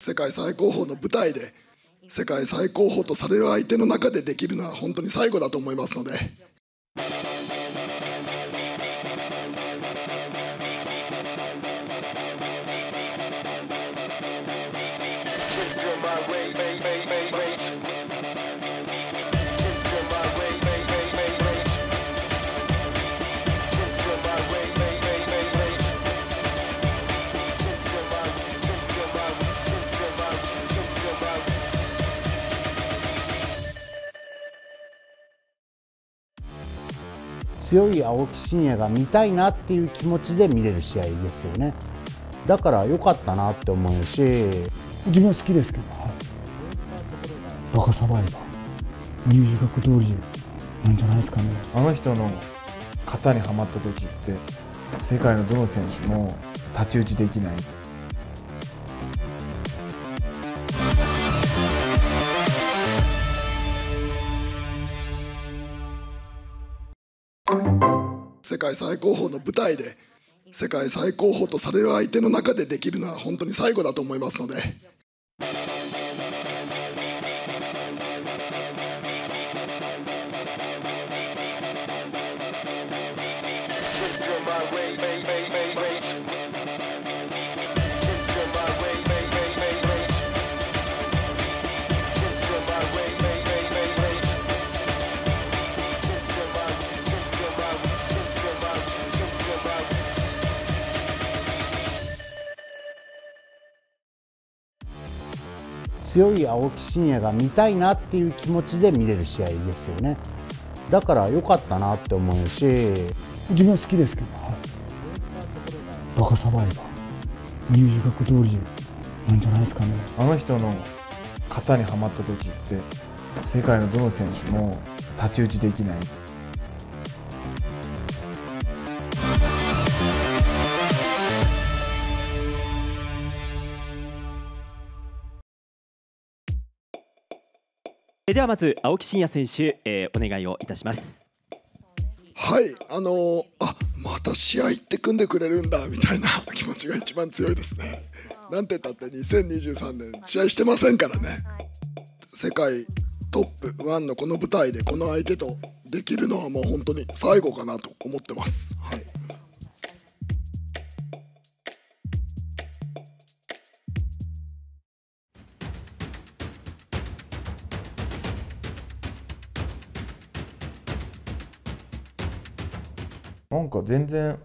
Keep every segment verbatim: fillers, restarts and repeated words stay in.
世界最高峰の舞台で世界最高峰とされる相手の中でできるのは本当に最後だと思いますので。 強い青木真也が見たいなっていう気持ちで見れる試合ですよね。だから良かったなって思うし、 自分は好きですけど、はい、バカサバイバー入試学通りなんじゃないですかね。 あの人の型にはまった時って世界のどの選手も太刀打ちできない。 世界最高峰の舞台で世界最高峰とされる相手の中でできるのは本当に最後だと思いますので。 強い青木真也が見たいなっていう気持ちで見れる試合ですよね。だから良かったなって思うし、 自分は好きですけど、はい、バカサバイバー入試学通りなんじゃないですかね。 あの人の型にはまった時って世界のどの選手も太刀打ちできない。 ではまず青木真也選手、えー、お願いをいたします。 はい、あのー、あまた試合って組んでくれるんだみたいな気持ちが一番強いですね。なんて言ったってにせんにじゅうさんねん試合してませんからね。世界トップワンのこの舞台でこの相手とできるのはもう本当に最後かなと思ってます。はい、 なんか全然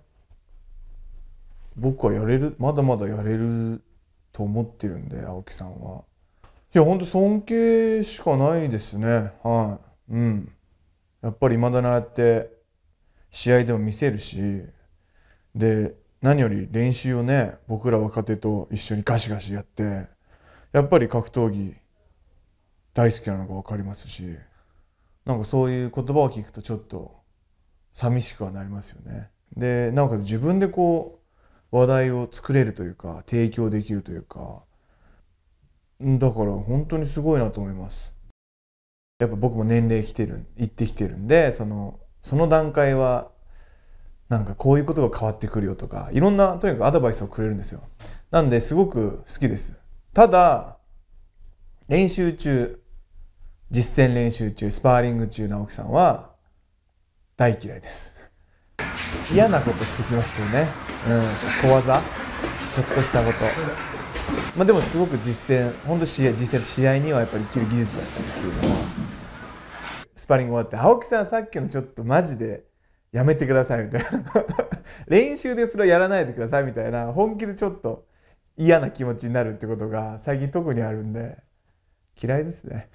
僕はやれる、まだまだやれると思ってるんで、青木さんは。いや、ほんと尊敬しかないですね。はい。うん。やっぱり未だにああやって試合でも見せるし、で、何より練習をね、僕ら若手と一緒にガシガシやって、やっぱり格闘技大好きなのが分かりますし、なんかそういう言葉を聞くとちょっと寂しくはなりますよね。で、なおかつ自分でこう話題を作れるというか提供できるというか、だから本当にすごいなと思います。やっぱ僕も年齢来てる、いってきてるんで、そのその段階はなんかこういうことが変わってくるよとか、いろんなとにかくアドバイスをくれるんですよ。なんですごく好きです。ただ練習中、実践練習中、スパーリング中の青木さんは大嫌いです。嫌なことしてきますよね。うん、小技、ちょっとしたこと。まあでもすごく実践、本当試合、実践試合にはやっぱり生きる技術だったんですけれども、スパーリング終わって青木さんさっきのちょっとマジでやめてくださいみたいな練習でそれはやらないでくださいみたいな、本気でちょっと嫌な気持ちになるってことが最近特にあるんで嫌いですね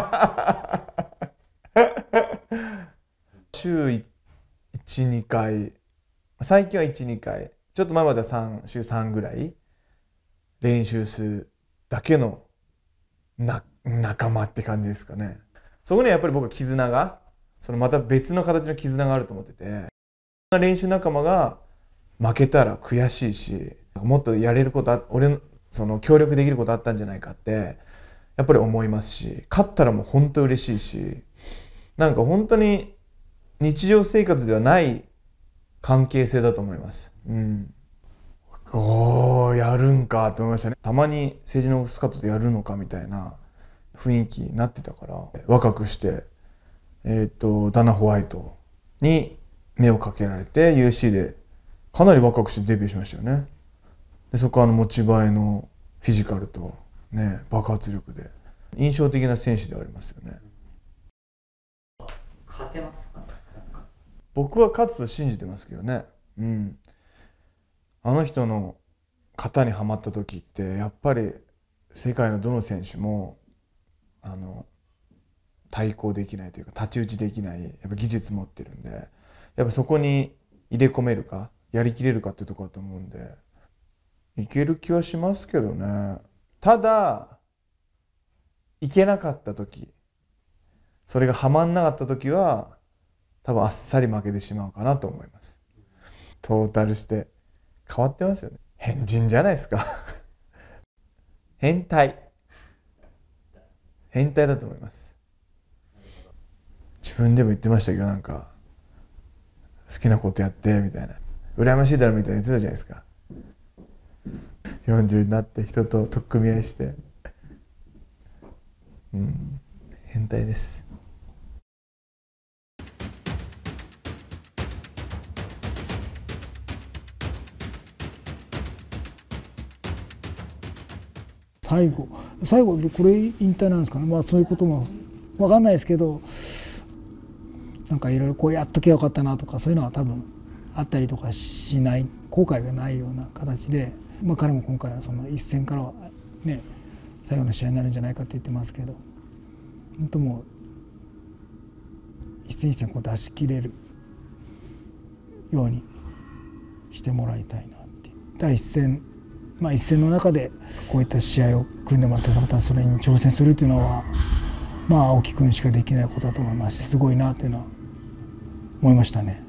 週いち、にかい、最近はいち、にかい、ちょっと前まではさん、週さんぐらい練習するだけのな仲間って感じですかね。そこにはやっぱり僕は絆が、そのまた別の形の絆があると思ってて、練習仲間が負けたら悔しいし、もっとやれることあ、俺のその協力できることあったんじゃないかってやっぱり思いますし、勝ったらもう本当嬉しいし、なんか本当に日常生活ではない関係性だと思います。うん。 おーやるんかと思いましたね。たまに政治のスカットでやるのかみたいな雰囲気になってたから、若くしてえっとダナ・ホワイトに目をかけられて ユーシー でかなり若くしてデビューしましたよね。でそこはあの持ち前のフィジカルとね爆発力で印象的な選手ではありますよね。 勝てますか？ 僕は勝つと信じてますけどね。うん。あの人の型にはまった時ってやっぱり世界のどの選手もあの対抗できないというか太刀打ちできないやっぱ技術持ってるんで、やっぱそこに入れ込めるかやりきれるかっていうところだと思うんでいける気はしますけどね。ただいけなかった時、それがはまんなかった時は多分あっさり負けてしまうかなと思います。トータルして変わってますよね。変人じゃないですか変態変態だと思います。自分でも言ってましたけど、なんか好きなことやってみたいな、羨ましいだろみたいな言ってたじゃないですか。よんじゅうになって人と取っ組み合いして、うん、変態です。 最後最後これ引退なんですかね。まあそういうことも分かんないですけど、なんかいろいろこうやっときゃよかったなとかそういうのは多分あったりとかしない、後悔がないような形で、まあ、彼も今回のその一戦からはね最後の試合になるんじゃないかって言ってますけど、本当もう一戦一戦こう出し切れるようにしてもらいたいなって。第一戦まあ一戦の中でこういった試合を組んでもらってまたそれに挑戦するというのはまあ青木君しかできないことだと思いますし、すごいなというのは思いましたね。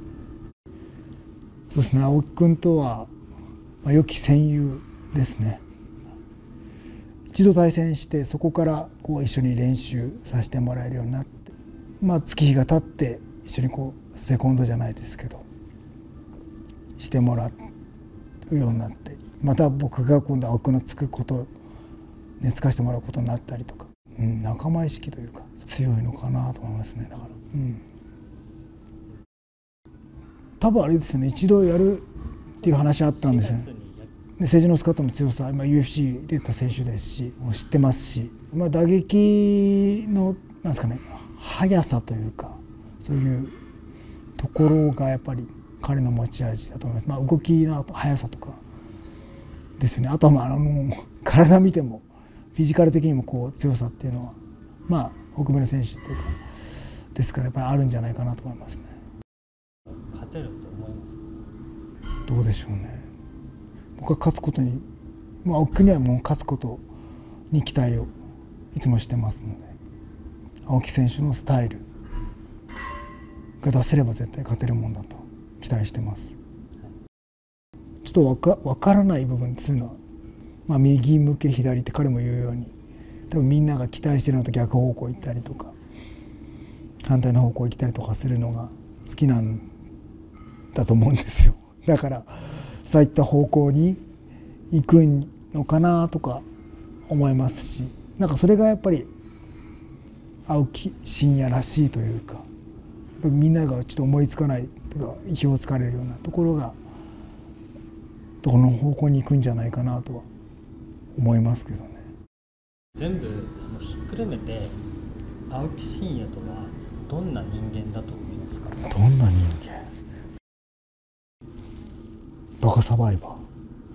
そうですね、青木君とは、まあ、良き戦友ですね。一度対戦してそこからこう一緒に練習させてもらえるようになって、まあ、月日が経って一緒にこうセコンドじゃないですけどしてもらうようになって、また僕が今度青木君のつくことにつかせてもらうことになったりとか、うん、仲間意識というか強いのかなと思いますね。だから、うん、多分あれですよね、一度やるっていう話あったんですよね。政治のスカットの強さ、今 ユーエフシー 出た選手ですし、もう知ってますし、まあ、打撃のなんですかね、速さというかそういうところがやっぱり彼の持ち味だと思います。まあ、動きの速さとかですよね。あとはまああの体見てもフィジカル的にもこう強さっていうのはまあ北米の選手というかですからやっぱりあるんじゃないかなと思いますね。 勝てると思います？ どうでしょうね。僕は勝つことに、まあ青木にはもう勝つことに期待をいつもしてますので、青木選手のスタイルが出せれば絶対勝てるもんだと期待してます。ちょっとわか分からない部分っていうのは、まあ、右向け左って彼も言うように多分みんなが期待してるのと逆方向行ったりとか反対の方向行ったりとかするのが好きなんだと思うんですよ。だからそういった方向に行くのかなとか思いますし、なんかそれがやっぱり青木真也らしいというか、やっぱりみんながちょっと思いつかないというか意表をつかれるようなところがどの方向に行くんじゃないかなとは思いますけどね。 全部そのひっくるめて青木真也とはどんな人間だと思いますか？ どんな人間？バカサバイバー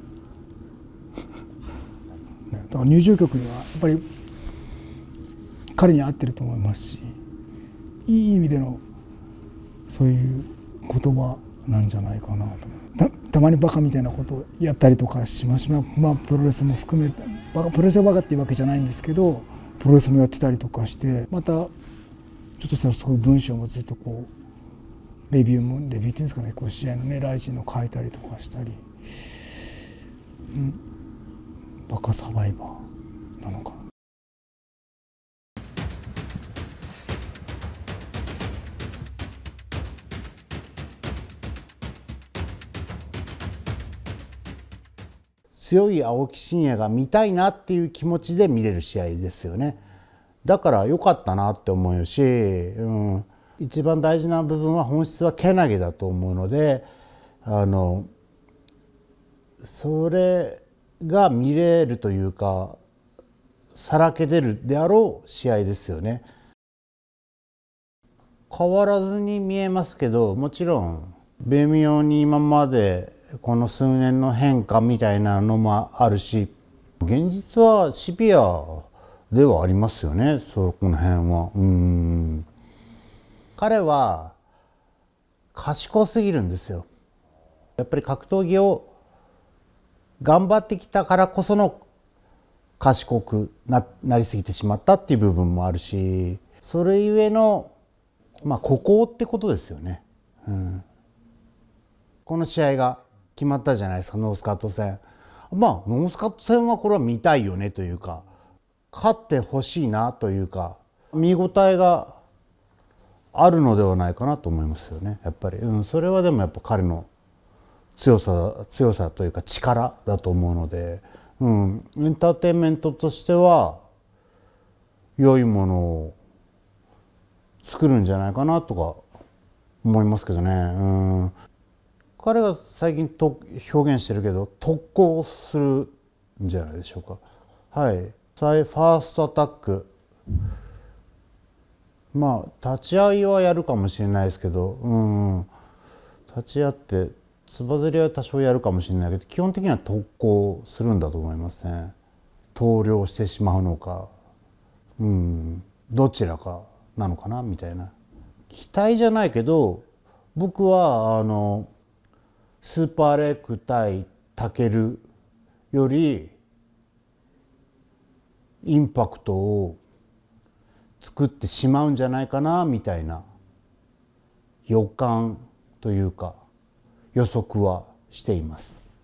ね、だから入場曲にはやっぱり彼に合ってると思いますし、いい意味でのそういう言葉なんじゃないかなと思う。 た, たまにバカみたいなことをやったりとかしますし、まあ、プロレスも含めてバカプロレスがバカっていうわけじゃないんですけど、プロレスもやってたりとかして、またちょっとしたらすごい文章もずっとこうレビューもレビューっていうんですかね、こう試合のねライジンの書いたりとかしたり、うん、バカサバイバーなのかな。 強い青木真也が見たいなっていう気持ちで見れる試合ですよね。だから良かったなって思うし、うん、一番大事な部分は本質はけなげだと思うので、あのそれが見れるというかさらけ出るであろう試合ですよね。変わらずに見えますけど、もちろん微妙に今までこの数年の変化みたいなのもあるし、現実はシビアではありますよね、そこの辺は。うん彼は賢すぎるんですよ。やっぱり格闘技を頑張ってきたからこその賢く な, なりすぎてしまったっていう部分もあるし、それゆえのまあ孤高ってことですよね。うん、この試合が決まったじゃないですか、ノースカット戦。まあノースカット戦はこれは見たいよねというか、勝ってほしいなというか、見応えがあるのではないかなと思いますよね、やっぱり。うん、それはでもやっぱ彼の強さ強さというか力だと思うので、うん、エンターテインメントとしては良いものを作るんじゃないかなとか思いますけどね。うん、彼が最近と表現してるけど特攻するんじゃないでしょうか。はい、ファーストアタック、まあ立ち合いはやるかもしれないですけど、うん、立ち会ってつばぜりは多少やるかもしれないけど、基本的には特攻するんだと思いますね。投了してしまうのか、うん、どちらかなのかなみたいな期待じゃないけど、僕はあのスーパーレッグ対タケルよりインパクトを作ってしまうんじゃないかなみたいな予感というか予測はしています。